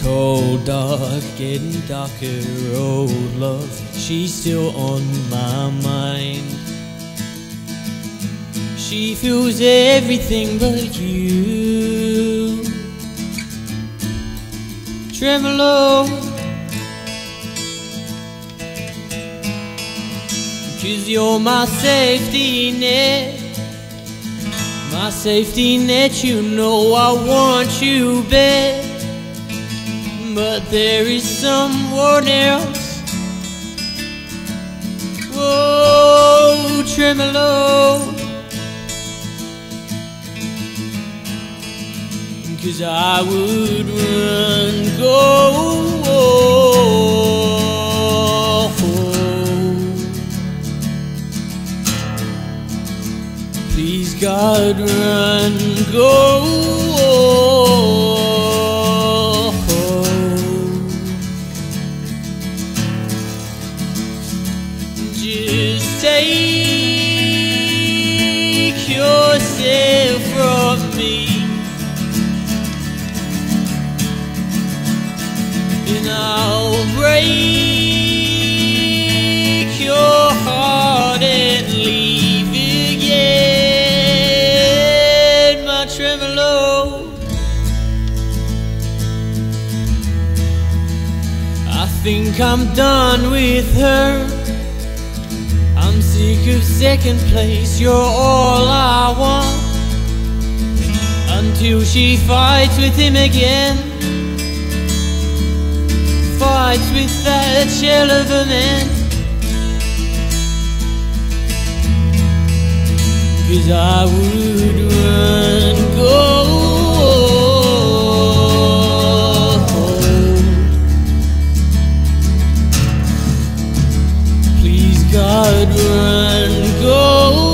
cold, dark, getting darker. Old love, she's still on my mind. She feels everything but you. Tremolo, 'cause you're my safety net. My safety net, you know I want you bad. But there is someone else. Whoa, tremolo, 'cause I would run, go. Please God, run, go. Just take yourself from me, and I'll break your heart and leave again, my tremolo. I think I'm done with her. I'm sick of second place, you're all I want. Until she fights with him again, fights with that shell of a man. 'Cause I would run, go. Please God, run, go.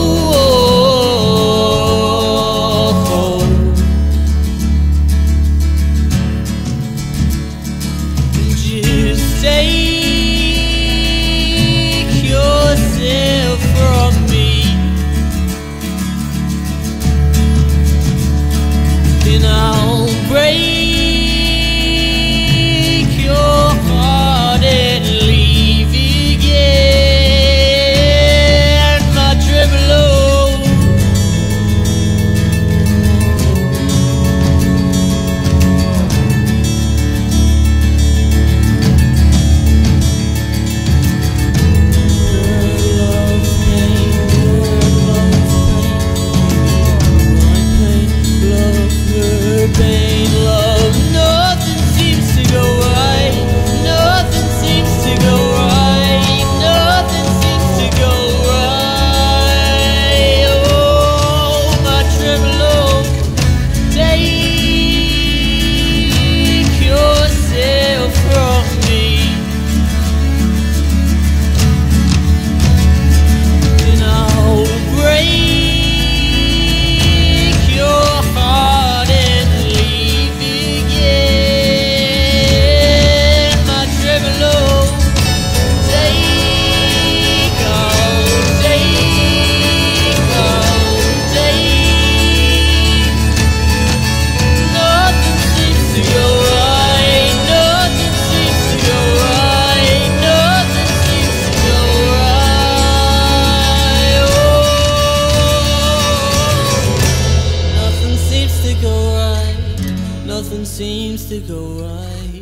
Just take yourself from me, and I'll break your heart and leave again, my tremolo. Nothing seems to go right.